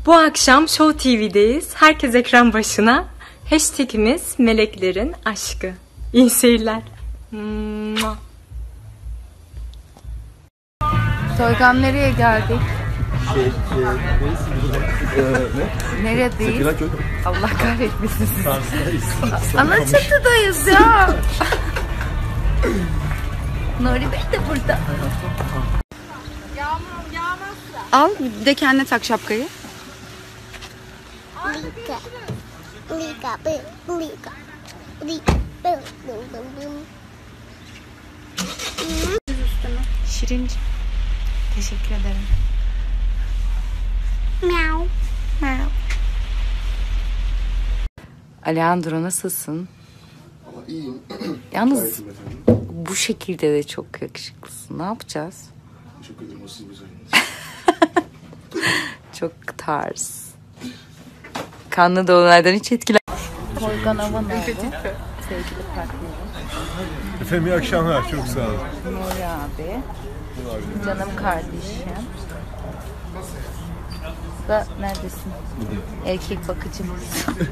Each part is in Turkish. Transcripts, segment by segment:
Bu akşam Show TV'deyiz. Herkes ekran başına. Hashtag'imiz meleklerin aşkı. İyi seyirler. Soykan nereye geldik? Neredeyiz? Allah kahretmesin sizi. Alaçatı'dayız ya. Nuri Bey de burada. Al bir de kendine tak şapkayı. Şirinci. Teşekkür ederim. Miau. Miau. Alejandro nasılsın? İyiyim. Yalnız bu şekilde de çok yakışıklısın. Ne yapacağız? Teşekkür ederim. O sizin güzelliğiniz. Çok tarz. Kanlı doğumlardan hiç etkilen. Soykan Avan oldu. Sevgili partnerim. Efendim iyi akşamlar. Çok sağ olun. Nuri abi. Canım kardeşim. Da neredesin? Erkek bakıcımız.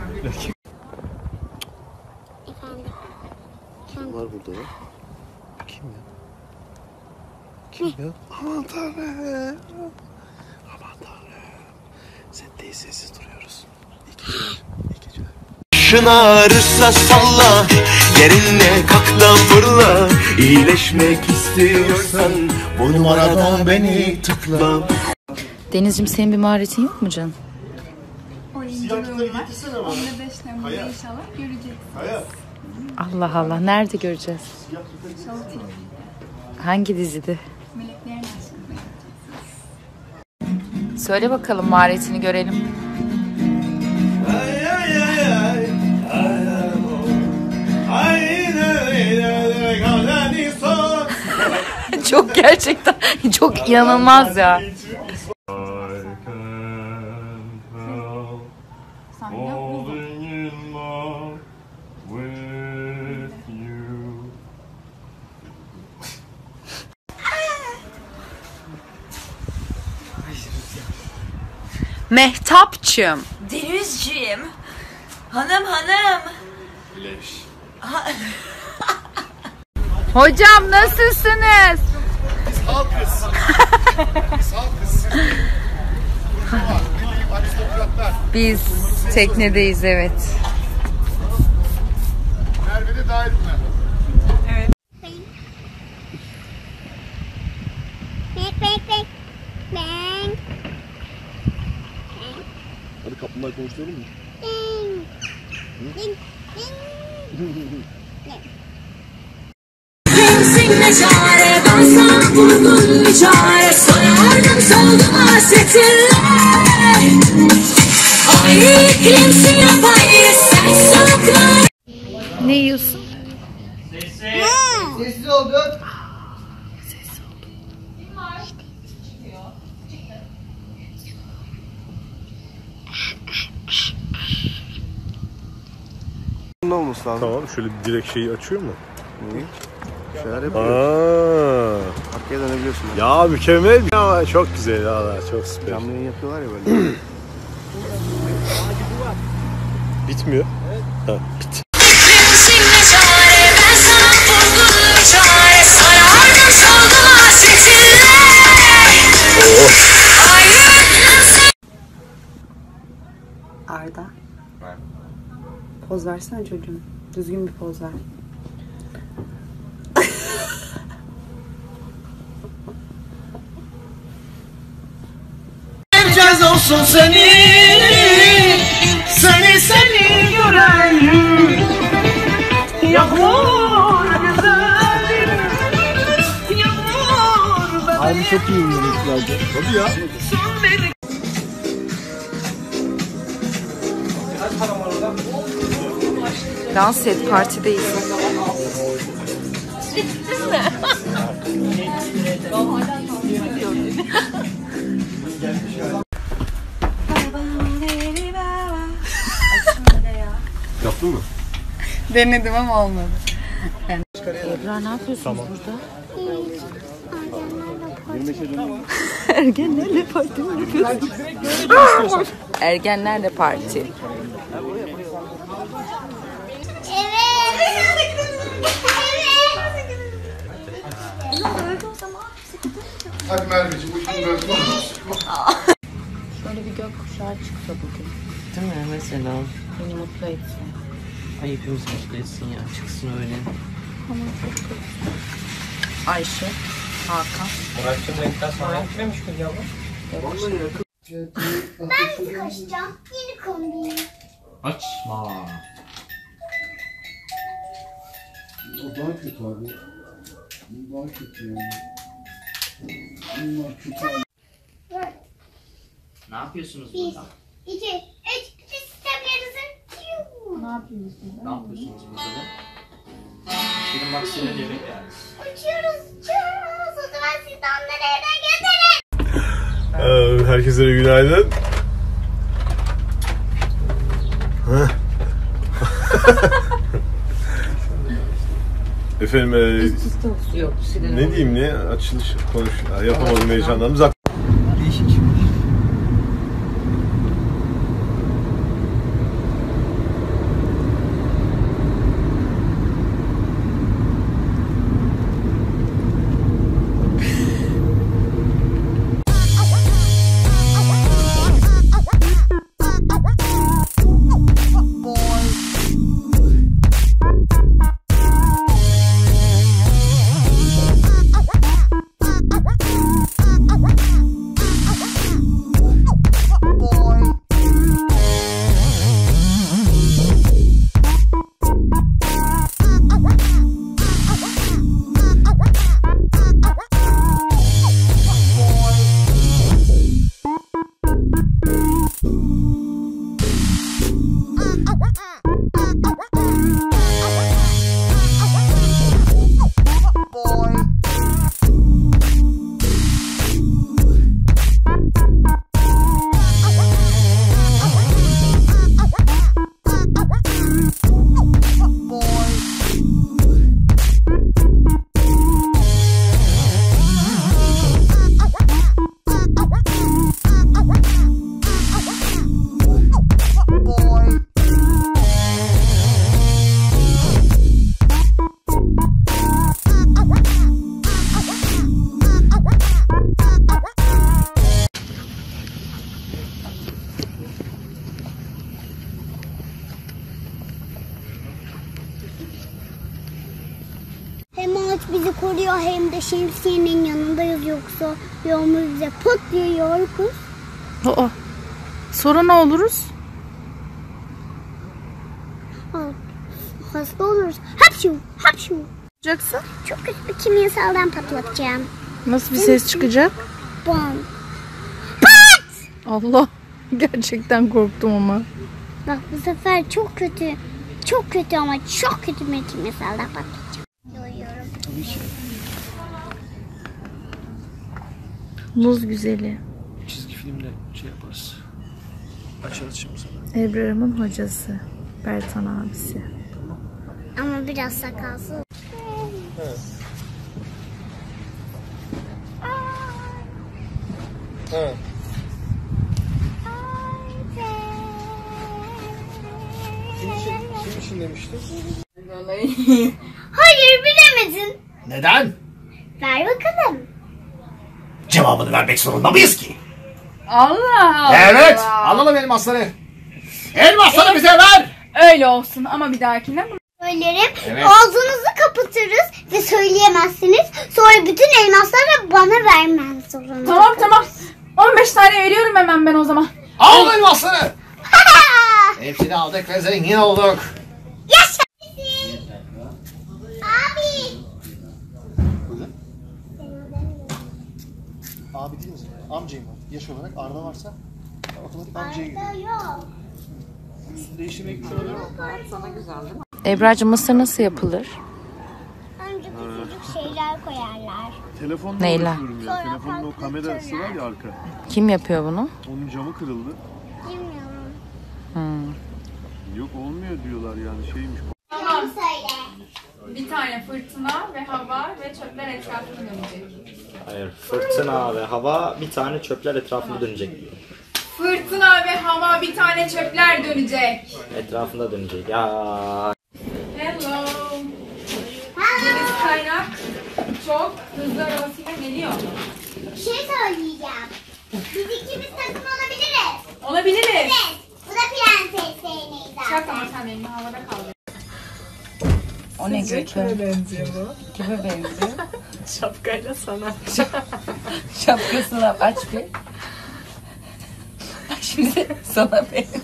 Kim var burada ya? Kim ya? Kim ya? Aman Tanrım. Aman Tanrım. Setteyiz, sessiz duruyoruz. İyi geceler. İyi geceler. Şınarırsa salla, yerinle kalk da fırla. İyileşmek istiyorsan bu numaradan beni tıkla. Denizciğim senin bir maharetin yok mu canım? Oyunculuğum var. 15 Temmuz'da inşallah göreceksiniz. Allah Allah. Nerede göreceğiz? Show TV'de. Hangi dizide? Meleklerin aşkında göreceksiniz. Söyle bakalım maharetini görelim. Çok gerçekten çok inanılmaz ya. Mehtapçığım. Denizciğim. Hanım. Leş. Hocam nasılsınız? Sağ kız. Sağ kız. Aristokratlar. Biz teknedeyiz evet. Merve'de dahil mi? Hadi kaplumbağa konuşturalım mı? Ne çare bansam vurgun bir çare sorardım soldum hasretinle. Ay iklimsin yapay sen sokma. Ne yiyorsun? Sessiz oldu. Ne olması lazım? Tamam şöyle direkt şeyi açıyor mu? Şeyler yapıyor. Aa. Arkaya dönebiliyorsun. Ya mükemmel ya çok güzel ya çok süper. Canlı yayın yapıyorlar ya böyle. Bitmiyor. Ha, bitti. İklimsin ne çare bansam vurgun bir çare sorardım soldum hasretinle. Ay iklimsin. Arda. Poz versene çocuğum. Düzgün bir poz ver. Herkes olsun seni gören yağmur güzel yağmur. Abi çok iyi oynamışlardı. Tabii ya. Dans et partideyiz. Yaptın mı? Denedim ama olmadı. Ebrar ne yapıyorsunuz burada? Ergenlerle parti mi yapıyorsun? Ergenlerle parti. Hadi Merveciğim bu işin böyle Şöyle bir gökkuşağı çıksa bugün. Değil mi mesela? Beni mutlu etsin. Ay hepimiz mutlu etsin ya. Çıksın öyle. Ama çok kötü. Ayşe, Hakan. Murat'cığım renkten sonra gitmemiş mi yavrum? Ben de kaçacağım. Yeni kombin. Açma. O daha kötü abi. Bu daha kötü yani. Bunlar kötü abi. Ne yapıyorsunuz 1, burada? 2, 3. Sistemlerinizi. Ne yapıyorsun? Ne yapıyorsunuz burada da? Şirin bak seni eve geldi. Uçuyoruz. O zaman siz de onları eve götürün. Herkese günaydın. Efendim Yok, ne diyeyim ne açılış konuş yapamadım heyecandan. Zaten Değişik. Hem ağaç bizi koruyor hem de şemsiyenin yanındayız, yoksa yağmur bize pot diye yağar kız. Aa, sonra ne oluruz? Hasta oluruz. Hapşu, hapşu. Yapacaksın? Çok kötü bir kimyasaldan patlatacağım. Nasıl bir ses çıkacak? Bam. Allah, gerçekten korktum ama. Bak bu sefer çok kötü. Çok kötü ama çok kötü bir kimyasaldan patlatacağım. Duyuyorum. Muz güzeli. Çizgi filmde şey yaparız. Açarız şimdi sana. Ebrar'ımın hocası. Bertan abisi. Ama biraz sakalsız. Kim için demiştin? Hayır, bilemedin. Neden? Ver bakalım. Cevabını vermek zorunda mıyız ki? Allah! Evet. Alalım elmasları. Elmasları bize ver. Öyle olsun ama bir dahakine Söylerim. Evet. Ağzınızı kapatırız ve söyleyemezsiniz. Sonra bütün elmasları bana vermen zorunda. Tamam. 15 tane veriyorum hemen ben o zaman. Al elmasları. Hepsini aldık ve zengin olduk. Yaşa. Abi. Abi değil misin? Amcayım var. Yaş olarak Arda varsa otomatik amcaya gidiyor. Arda yok. Değiştirmek için oluyor. Ebrar'cığım mısır nasıl yapılır? Önce küçücük şeyler koyarlar. Telefonla Neyler? uğraşıyorum ya. Telefonun o kamerası var ya arka. Kim yapıyor bunu? Onun camı kırıldı. Bilmiyorum. Yok olmuyor diyorlar yani şeymiş. Tamam söyle. Bir tane fırtına ve hava ve çöpler etrafında dönecek. Hayır. Fırtına ve hava bir tane çöpler etrafında dönecek. Fırtına ve hava bir tane çöpler dönecek. Etrafında dönecek. Ya. Hello. Deniz kaynak çok hızlı arabasıyla geliyor. Bir şey söyleyeceğim. Biz ikimiz takım olabiliriz. Olabiliriz. Evet. Bu da prenses Zeynep zaten. Çak ama sen elini havada kaldır. O ne götü? Kime benziyor bu? Kime benziyor? Şapkayla sana. Şapkasını aç bir. Şimdi sana benziyor.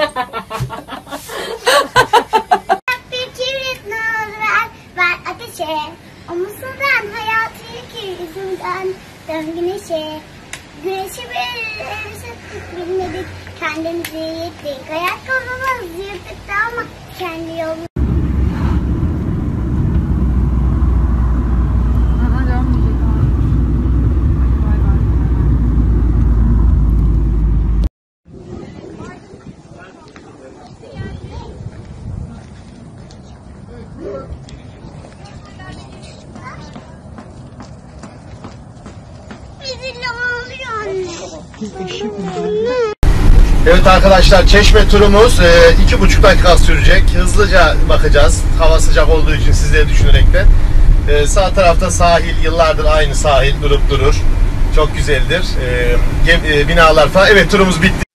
Bir kibrit ver, ver ateşe. Omuzundan hayatı yıkır yüzümden dön güneşe. Güneşi bilmedik, kendimizi yettik. Ayakkabımız yırtıktı ama kendi yolumuz. Bizi ne oluyor anne? Evet arkadaşlar, Çeşme turumuz 2,5 dakika sürecek. Hızlıca bakacağız. Hava sıcak olduğu için sizleri düşünerekten. Sağ tarafta sahil, yıllardır aynı sahil durup durur. Çok güzeldir. Binalar falan. Evet, turumuz bitti.